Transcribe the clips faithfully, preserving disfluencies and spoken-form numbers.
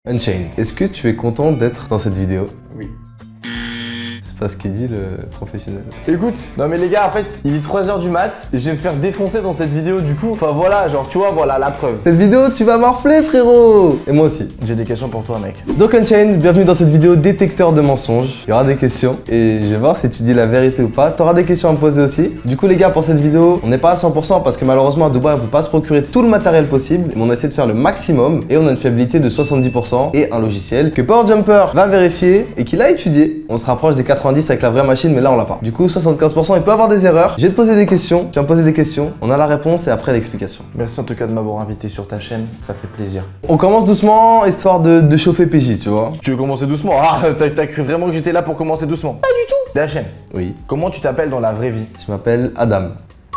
Unchained, est-ce que tu es content d'être dans cette vidéo? Oui. C'est pas ce qu'il dit le professionnel. Écoute, non mais les gars, en fait, il est trois heures du mat et je vais me faire défoncer dans cette vidéo du coup. Enfin voilà, genre tu vois, voilà la preuve. Cette vidéo, tu vas morfler frérot. Et moi aussi. J'ai des questions pour toi mec. Donc Unchained, bienvenue dans cette vidéo détecteur de mensonges. Il y aura des questions et je vais voir si tu dis la vérité ou pas. Tu auras des questions à me poser aussi. Du coup les gars, pour cette vidéo, on n'est pas à cent pour cent parce que malheureusement à Dubaï, on peut pas se procurer tout le matériel possible. Mais on essaie de faire le maximum et on a une fiabilité de soixante-dix pour cent et un logiciel que PowerJumper va vérifier et qu'il a étudié. On se rapproche des quatre-vingt-dix avec la vraie machine, mais là on l'a pas. Du coup soixante-quinze pour cent, il peut avoir des erreurs. Je vais te poser des questions, tu vas me poser des questions, on a la réponse et après l'explication. Merci en tout cas de m'avoir invité sur ta chaîne, ça fait plaisir. On commence doucement, histoire de, de chauffer P J, tu vois. Tu veux commencer doucement? Ah, t'as cru vraiment que j'étais là pour commencer doucement? Pas du tout. D H M. Oui. Comment tu t'appelles dans la vraie vie? Je m'appelle Adam.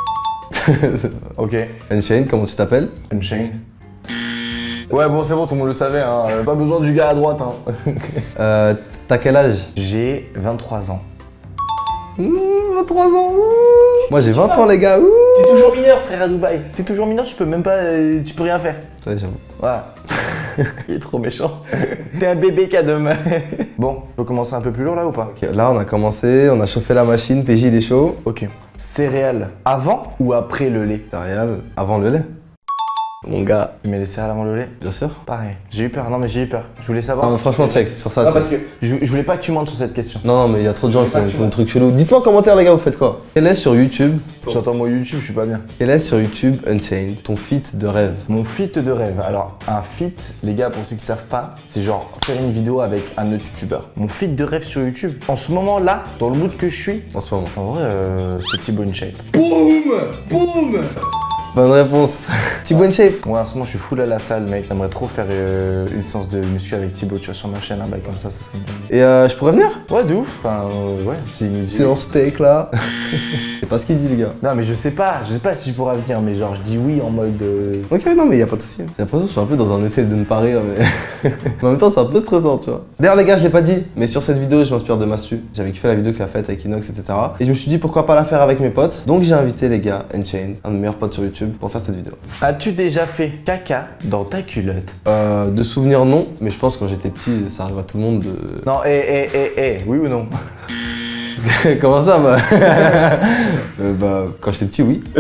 Ok. Unchained, comment tu t'appelles? Unchained. Ouais bon c'est bon, tout le monde le savait, hein. Pas besoin du gars à droite hein. euh, T'as quel âge? J'ai vingt-trois ans. Mmh, vingt-trois ans. Ouh. Moi j'ai vingt ans les gars. T'es toujours mineur frère à Dubaï. T'es toujours mineur, tu peux même pas, euh, tu peux rien faire. Ouais j'avoue. Voilà. Il est trop méchant. T'es un bébé Kadem. Bon, on peut commencer un peu plus lourd là ou pas? Okay, là on a commencé, on a chauffé la machine, P J il est chaud. Ok. Céréales avant ou après le lait? Céréales avant le lait. Mon gars. Tu mets les céréales avant le lait? Bien sûr. Pareil. J'ai eu peur, non mais j'ai eu peur. Je voulais savoir. Non, si franchement check sur ça. Non check. parce que je, je voulais pas que tu mentes sur cette question. Non non mais il y a trop de gens qui font, font des trucs chelous. Dites-moi en commentaire les gars, vous faites quoi? Quel est sur YouTube? J'entends mon YouTube, je suis pas bien. Quel est sur YouTube Unchained, ton feat de rêve? Mon feat de rêve. Alors un feat, les gars, pour ceux qui savent pas, c'est genre faire une vidéo avec un autre youtubeur. Mon feat de rêve sur YouTube. En ce moment là, dans le mood que je suis, En ce moment. en vrai, euh, c'est Thibaut InShape. Boum Boum Bonne réponse. Thibaut InShape. Ouais, en ce moment, je suis full à la salle, mec. J'aimerais trop faire euh, une séance de muscu avec Thibaut, tu vois, sur ma chaîne, un bail comme ça, ça serait bien. Et euh, je pourrais venir? Ouais, de ouf. Enfin, euh, ouais, c'est une idée. Silence fake là. C'est pas ce qu'il dit les gars. Non, mais je sais pas, je sais pas si je pourrais venir, mais genre, je dis oui en mode. Euh... Ok, non, mais y a pas de souci. J'ai l'impression que je suis un peu dans un essai de ne pas rire, mais. mais en même temps, c'est un peu stressant, tu vois. D'ailleurs, les gars, je l'ai pas dit, mais sur cette vidéo, je m'inspire de Mastu. J'avais kiffé la vidéo qu'il a faite avec Inox, et cetera. Et je me suis dit pourquoi pas la faire avec mes potes. Donc, j'ai invité les gars, Unchained, un de mes meilleurs potes sur YouTube, pour faire cette vidéo. As-tu déjà fait caca dans ta culotte? Euh, de souvenirs, non, mais je pense que quand j'étais petit, ça arrive à tout le monde de. Non, eh, eh, eh, eh, oui ou non? Comment ça, bah euh, Bah, quand j'étais petit, oui.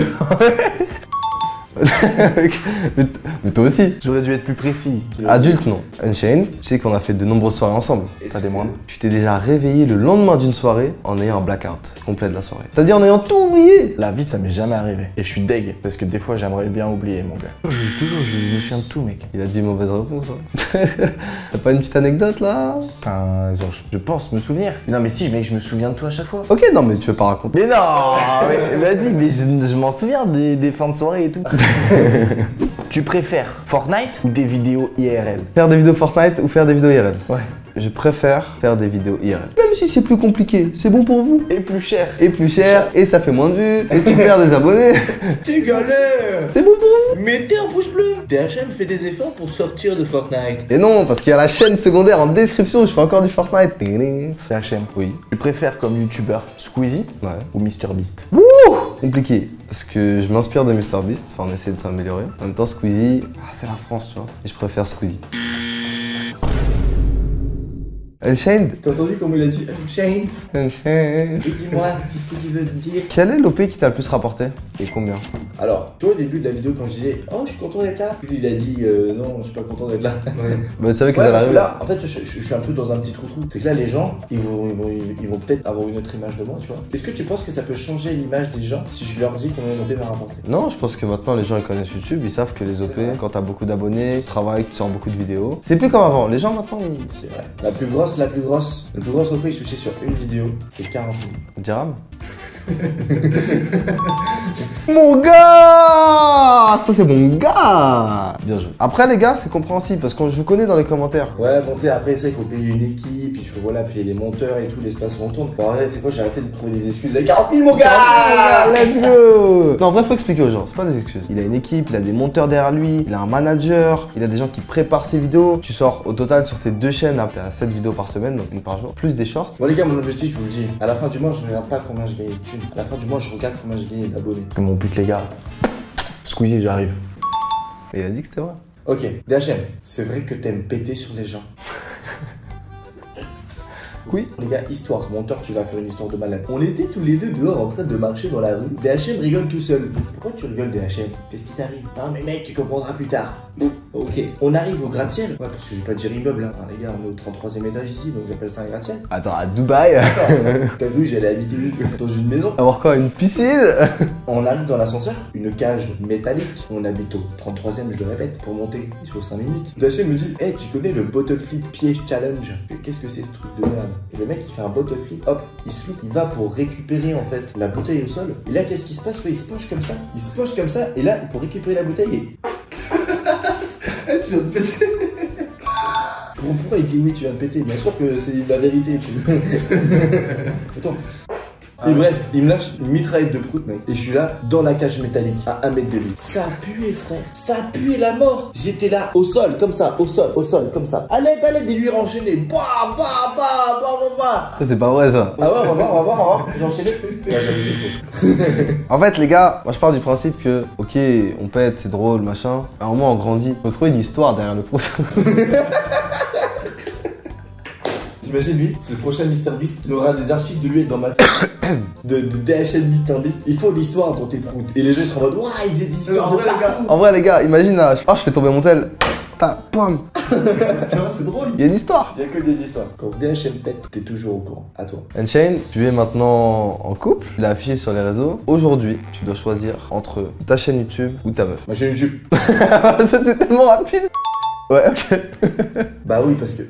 mais, mais toi aussi. J'aurais dû être plus précis. Adulte, non. Unchained, tu sais qu'on a fait de nombreuses soirées ensemble. Pas des moindres. Tu t'es déjà réveillé le lendemain d'une soirée en ayant un blackout complet de la soirée. C'est-à-dire en ayant tout oublié. La vie, ça m'est jamais arrivé. Et je suis deg, parce que des fois, j'aimerais bien oublier, mon gars. Je, toujours, je me souviens de tout, mec. Il a dit une mauvaise réponse. Hein. T'as pas une petite anecdote là? Enfin, genre, je pense me souvenir. Non, mais si, mec, je me souviens de tout à chaque fois. Ok, non, mais tu veux pas raconter. Mais non, mais vas-y, mais je, je m'en souviens des, des fins de soirée et tout. Tu préfères Fortnite ou des vidéos I R L? Faire des vidéos Fortnite ou faire des vidéos I R L? Ouais. Je préfère faire des vidéos I R L. Même si c'est plus compliqué, c'est bon pour vous. Et plus cher. Et plus cher, et ça fait moins de vues, et tu perds des abonnés. T'es galère. C'est bon pour vous. Mettez un pouce bleu. D H M fait des efforts pour sortir de Fortnite. Et non, parce qu'il y a la chaîne secondaire en description où je fais encore du Fortnite. D H M. Oui. Tu préfères comme youtubeur Squeezie Ouais. ou MrBeast? Wouh! Compliqué. Parce que je m'inspire de MrBeast, enfin on essaie de s'améliorer. En même temps, Squeezie, ah, c'est la France, tu vois. Et je préfère Squeezie. Unchained? T'as entendu comment il a dit Unchained? Unchained. Et dis-moi, qu'est-ce que tu veux dire? Quel est l'O P qui t'a le plus rapporté? Et combien? Alors, tu vois au début de la vidéo quand je disais oh je suis content d'être là, puis il a dit euh, non je suis pas content d'être là. Ouais. Bah tu savais qu'ils Ouais, allaient parce que arriver. là, en fait, je, je- je suis un peu dans un petit trou-trou. C'est que là, les gens, ils vont, ils vont, ils vont peut-être avoir une autre image de moi, tu vois. Est-ce que tu penses que ça peut changer l'image des gens si je leur dis combien l'O P va rapporter? Non, je pense que maintenant les gens ils connaissent YouTube, ils savent que les O C'est P, vrai. quand t'as beaucoup d'abonnés, tu travailles, tu sors beaucoup de vidéos. C'est plus comme avant. Les gens maintenant ils. C'est vrai. La plus grosse, la plus grosse, le plus grosse O P que je touchais sur une vidéo, c'est quarante mille. Dirham. Mon gars! Ça c'est mon gars! Bien joué. Après les gars, c'est compréhensible parce que je vous connais dans les commentaires. Ouais, bon, tu sais, après ça, il faut payer une équipe, il faut voilà, payer les monteurs et tout, l'espace où on tourne. Bon, arrête, c'est quoi, j'ai arrêté de trouver des excuses avec quarante mille, mon gars! Ah, let's go! Non, en vrai, faut expliquer aux gens, c'est pas des excuses. Il a une équipe, il a des monteurs derrière lui, il a un manager, il a des gens qui préparent ses vidéos. Tu sors au total sur tes deux chaînes, là, t'as sept vidéos par semaine, donc une par jour, plus des shorts. Bon, les gars, mon objectif, je vous le dis, à la fin du mois, je ne regarde pas combien je gagne de thunes. À la fin du mois, je regarde combien je gagne d'abonnés. Mon but, les gars. Squeezie, j'arrive. Et il a dit que c'était vrai. Ok, D H M, c'est vrai que t'aimes péter sur les gens. Oui. Les gars, histoire. Monteur, tu vas faire une histoire de malade. On était tous les deux dehors en train de marcher dans la rue. D H M rigole tout seul. Pourquoi tu rigoles, D H M? Qu'est-ce qui t'arrive? Non mais mec, tu comprendras plus tard. Ok. On arrive au gratte-ciel. Ouais, parce que j'ai pas de dire immeuble là. Enfin, les gars, on est au trente-troisième étage ici, donc j'appelle ça un gratte-ciel. Attends, à Dubaï. T'as vu, j'allais habiter dans une maison. Avoir quoi, une piscine? On arrive dans l'ascenseur, une cage métallique. On habite au trente-troisième, je le répète. Pour monter, il faut cinq minutes. D H M me dit, hey, tu connais le bottle flip piège challenge? Qu'est-ce que c'est ce truc de merde? Et le mec, il fait un bottle flip, hop, il se loupe, il va pour récupérer en fait la bouteille au sol. Et là, qu'est-ce qui se passe? Il se penche comme ça. Il se penche comme ça, et là, pour récupérer la bouteille, et... tu viens de péter. Pourquoi il dit oui, tu viens de péter? Bien sûr que c'est la vérité. Tu... Attends. Et bref, il me lâche une mitraillette de prout, mec. Et je suis là, dans la cage métallique, à un mètre de lui. Ça a pué, frère. Ça a pué la mort. J'étais là, au sol, comme ça, au sol, au sol, comme ça. À l'aide, à l'aide, et lui enchaîné. Bah, bah, bah, bah, bah, bah. C'est pas vrai ça. Ah ouais, on va voir, on va voir, on va voir. J'ai enchaîné. Ouais, j'avoue, c'est faux. En fait, les gars, moi je pars du principe que, ok, on pète, c'est drôle, machin. À un moment, on grandit. Faut trouver une histoire derrière le pouce. T'imagines lui, c'est le prochain MrBeast. Il aura des archives de lui dans ma de, de D H M MrBeast. Il faut l'histoire dans tes proutes. Et les gens ils seront en mode, ouah, il faisait des histoires de partout. En vrai, les gars, imagine là, oh, je fais tomber mon tel. Ta, pam. C'est drôle. Il y a une histoire. Il y a que des histoires. Quand D H M pète, t'es toujours au courant. À toi. Unchained, tu es maintenant en couple. Il est affiché sur les réseaux. Aujourd'hui, tu dois choisir entre ta chaîne YouTube ou ta meuf. Ma chaîne YouTube. C'était tellement rapide. Ouais, ok. Bah oui, parce que.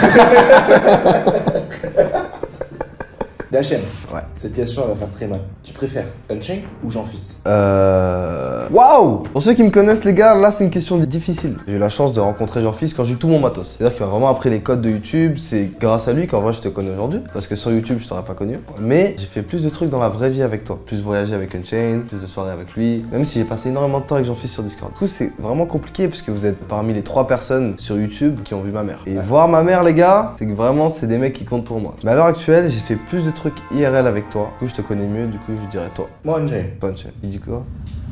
D H M. Ouais. Cette question, elle va faire très mal. Tu préfères Unchained ou Jean-Fils? Euh... Waouh! Pour ceux qui me connaissent, les gars, là, c'est une question difficile. J'ai eu la chance de rencontrer Jean-Fils quand j'ai eu tout mon matos. C'est-à-dire qu'il m'a vraiment appris les codes de YouTube. C'est grâce à lui qu'en vrai, je te connais aujourd'hui. Parce que sur YouTube, je t'aurais pas connu. Mais j'ai fait plus de trucs dans la vraie vie avec toi. Plus voyager avec Unchained, plus de soirées avec lui. Même si j'ai passé énormément de temps avec Jean-Fils sur Discord. Du coup, c'est vraiment compliqué parce que vous êtes parmi les trois personnes sur YouTube qui ont vu ma mère. Et ouais. Voir ma mère, les gars, c'est que vraiment, c'est des mecs qui comptent pour moi. Mais à l'heure actuelle, j'ai fait plus de trucs I R L avec toi. Du coup, je te connais mieux. Du coup, je dirais toi. Moi, Unchained. Pas Unchained. Il dit quoi?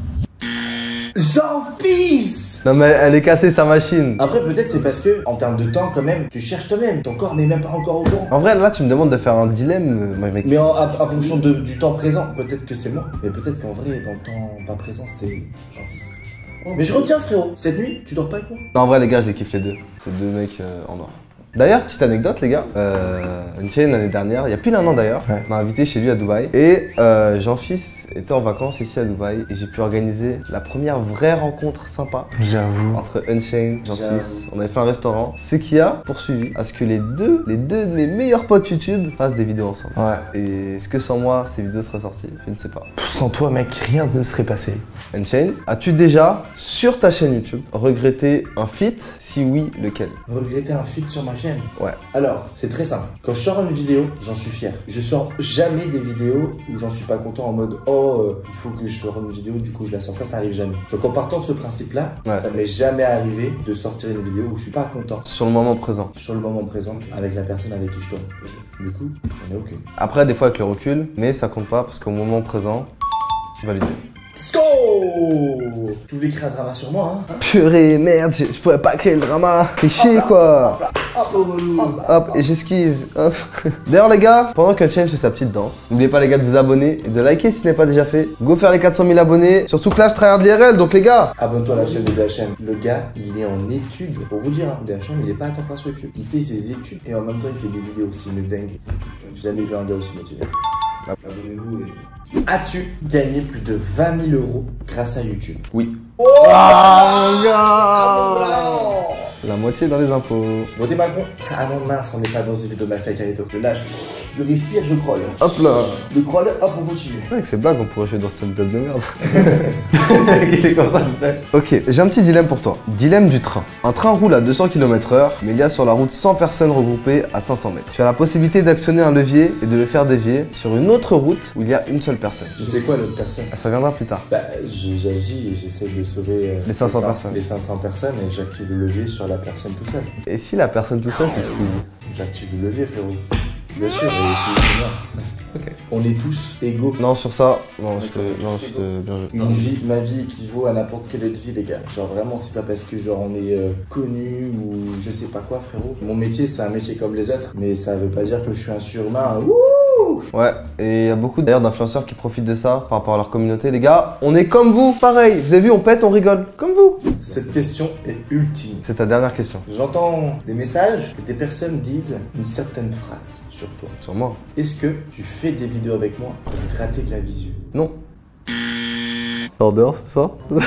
Jean-Fils! Non mais elle est cassée sa machine. Après peut-être c'est parce que en termes de temps quand même, tu cherches toi-même. Ton corps n'est même pas encore au courant. En vrai là tu me demandes de faire un dilemme, euh, mec. Mais en, à, à fonction de, du temps présent, peut-être que c'est moi. Mais peut-être qu'en vrai dans le temps pas présent c'est Jean-Fils. Okay. Mais je retiens frérot, cette nuit tu dors pas avec moi? Non en vrai les gars je les kiffe les deux. C'est deux mecs euh, en or. D'ailleurs, petite anecdote les gars, euh, Unchained l'année dernière, il y a pile un an d'ailleurs, ouais. m'a invité chez lui à Dubaï et euh, Jean-Fils était en vacances ici à Dubaï et j'ai pu organiser la première vraie rencontre sympa. J'avoue. Entre Unchained, Jean-Fils. On avait fait un restaurant, ce qui a poursuivi à ce que les deux, les deux de mes meilleurs potes YouTube fassent des vidéos ensemble. Ouais. Et est-ce que sans moi ces vidéos seraient sorties? Je ne sais pas. Sans toi mec, rien ne serait passé. Unchained, as-tu déjà sur ta chaîne YouTube regretté un feat? Si oui, lequel? Regretter un feat sur ma chaîne? Ouais. Alors, c'est très simple. Quand je sors une vidéo, j'en suis fier. Je sors jamais des vidéos où j'en suis pas content en mode oh, euh, il faut que je sorte une vidéo, du coup je la sors. Ça, ça arrive jamais. Donc en partant de ce principe-là, ouais. ça m'est jamais arrivé de sortir une vidéo où je suis pas content. Sur le moment présent. Sur le moment présent, avec la personne avec qui je tourne. Du coup, j'en ai aucune. Après, des fois avec le recul, mais ça compte pas parce qu'au moment présent, validé. Let's go! Tu voulais créer un drama sur moi, hein? Purée, merde, je, je pourrais pas créer le drama. Fais chier, quoi. Hop, hop, hop, hop, hop, et j'esquive. Hop. D'ailleurs, les gars, pendant que Unchained fait sa petite danse, n'oubliez pas, les gars, de vous abonner et de liker si ce n'est pas déjà fait. Go faire les quatre cent mille abonnés. Surtout que là, je tryhard l'I R L, donc les gars. Abonne-toi à la chaîne de D H M. Le gars, il est en études. Pour vous dire, hein, D H M, il est pas à temps plein sur YouTube. Il fait ses études et en même temps, il fait des vidéos aussi, mais dingue. J'ai jamais vu un gars aussi motivé. Abonnez-vous et... As-tu gagné plus de vingt mille euros grâce à YouTube? Oui. Oh, oh mon gars! La moitié dans les impôts. Votez Macron. Ah non mince, on n'est pas dans une vidéo de Malfa Carito. Je lâche, je respire, je crolle. Hop là. Je crolle, hop on continue. C'est vrai que ces blagues on pourrait jouer dans cette vidéo de merde. Il est comme ça, ok, j'ai un petit dilemme pour toi. Dilemme du train. Un train roule à deux cents kilomètres heure, mais il y a sur la route cent personnes regroupées à cinq cents mètres. Tu as la possibilité d'actionner un levier et de le faire dévier sur une autre route où il y a une seule personne. Tu sais quoi l'autre personne? Ça viendra plus tard. Bah j'agis et j'essaie de sauver les cinq cents personnes. Les cinq cents personnes et j'active le levier sur la personne tout seul. Et si la personne tout seul c'est Squeezie? J'active le levier frérot. Bien sûr, et je suis moi. Ok. On est tous égaux. Non, sur ça, non, je te. D'accord, Non, c'est je te. Bien joué. Une vie, ma vie équivaut à n'importe quelle autre vie, les gars. Genre vraiment, c'est pas parce que genre on est euh, connu ou je sais pas quoi, frérot. Mon métier, c'est un métier comme les autres, mais ça veut pas dire que je suis un surhumain. Wouh! Ouais, et il y a beaucoup d'ailleurs d'influenceurs qui profitent de ça par rapport à leur communauté. Les gars, on est comme vous, pareil. Vous avez vu, on pète, on rigole, comme vous. Cette question est ultime. C'est ta dernière question. J'entends des messages que des personnes disent une certaine phrase sur toi. Sur moi. Est-ce que tu fais des vidéos avec moi pour gratter de la visu? Non. T'es en dehors ce soir?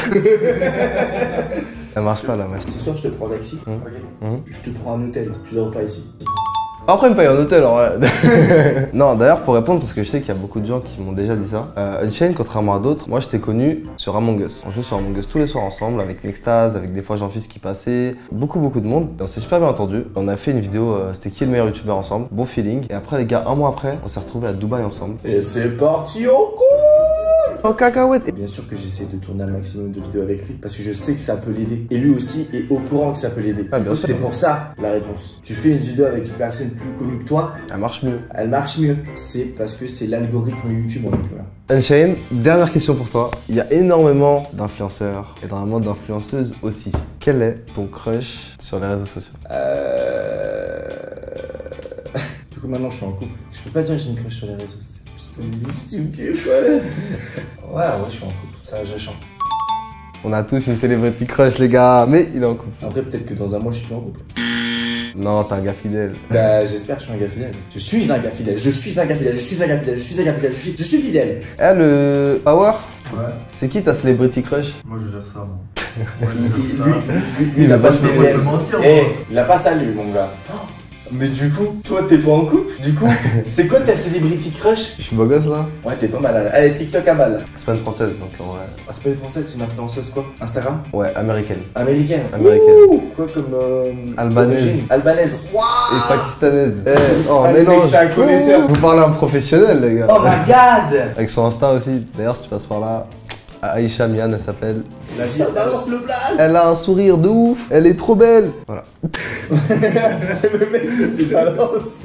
Ça marche pas là, mec. Ce soir, je te prends un taxi. Mmh. Ok. Mmh. Je te prends un hôtel. Tu dors pas ici. Après, me paye un hôtel en vrai. Non, d'ailleurs, pour répondre, parce que je sais qu'il y a beaucoup de gens qui m'ont déjà dit ça. Euh, Unchained, contrairement à d'autres, moi je t'ai connu sur Among Us. On joue sur Among Us tous les soirs ensemble, avec Nextase, avec des fois Jean-Fils qui passait. Beaucoup, beaucoup de monde. Et on s'est super bien entendu. On a fait une vidéo, euh, c'était qui est le meilleur youtubeur ensemble. Bon feeling. Et après, les gars, un mois après, on s'est retrouvés à Dubaï ensemble. Et c'est parti en cours. En cacahuète. Et bien sûr que j'essaie de tourner un maximum de vidéos avec lui parce que je sais que ça peut l'aider. Et lui aussi est au courant que ça peut l'aider. Ah, bien sûr. C'est pour ça la réponse. Tu fais une vidéo avec une personne plus connue que toi, Elle marche mieux. elle marche mieux. C'est parce que c'est l'algorithme YouTube en tout cas. Unchained, dernière question pour toi. Il y a énormément d'influenceurs et énormément d'influenceuses aussi. Quel est ton crush sur les réseaux sociaux? Euh... Du coup maintenant je suis en couple. Je peux pas dire que j'ai une crush sur les réseaux. C'est une kiff, ouais. Ouais, ouais, je suis en couple. Ça, j'achante. On a tous une celebrity crush, les gars, mais il est en couple. Après, peut-être que dans un mois, je suis plus en couple. Non, t'es un gars fidèle. Bah, j'espère que je suis un gars fidèle. Je suis un gars fidèle. Je suis un gars fidèle. Je suis un gars fidèle. Je suis un gars fidèle. Je suis, je suis fidèle. Eh, le Power, Ouais, c'est qui ta celebrity crush? moi je gère ça, moi. Moi je Lui, gère ça. lui, lui, il a pas ce Moi, je peux B D M. mentir, Eh, moi. il a pas ça, lui, mon gars. Mais du coup, toi, t'es pas en couple. Du coup, c'est quoi ta celebrity crush? Je suis beau gosse là? Ouais, t'es pas mal. Là. Allez, TikTok à balle. C'est pas une française donc en vrai. Ah, c'est pas une française, c'est une influenceuse quoi? Instagram? Ouais, américaine. Américaine. Américaine. Ouh, quoi comme. Euh, Albanaise. origine? Albanaise. Waouh! Et pakistanaise. Eh, oh, Ah, le mec, mélange. c'est un connaisseur. Vous parlez à un professionnel, les gars. Oh my god! Avec son Insta aussi. D'ailleurs, si tu passes par là, Aïcha Mian, elle s'appelle. La vie, ça balance le blast! Elle a un sourire de ouf. Elle est trop belle. Voilà. Le mec il balance.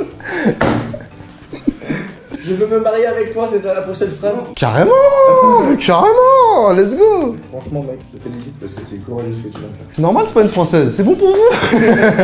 Je veux me marier avec toi, c'est ça la prochaine phrase? Carrément, carrément. Let's go. Franchement, mec, je te félicite parce que c'est courageux ce que tu viens de faire. C'est normal, c'est pas une française. C'est bon pour vous.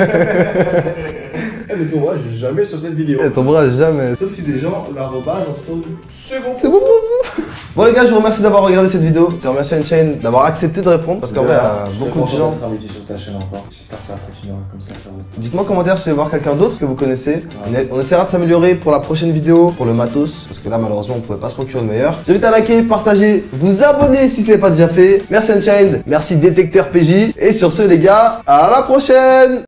Eh, mais ton bras, j'ai jamais sur cette vidéo. Eh, ton bras, jamais. Sauf si des gens l'arrobage en story. C'est bon. C'est bon pour vous. Bon les gars, je vous remercie d'avoir regardé cette vidéo. Je remercie Unchained d'avoir accepté de répondre parce qu'en vrai, euh, beaucoup de gens. d'être invité sur ta chaîne encore. J'espère que ça continuera comme ça, frérot. Dites-moi en commentaire si vous voulez voir quelqu'un d'autre que vous connaissez. On, est- on essaiera de s'améliorer pour la prochaine vidéo, pour le matos, parce que là malheureusement on pouvait pas se procurer le meilleur. J'invite à liker, partager, vous abonner si ce n'est pas déjà fait. Merci Unchained, merci Détecteur P J. Et sur ce les gars, à la prochaine.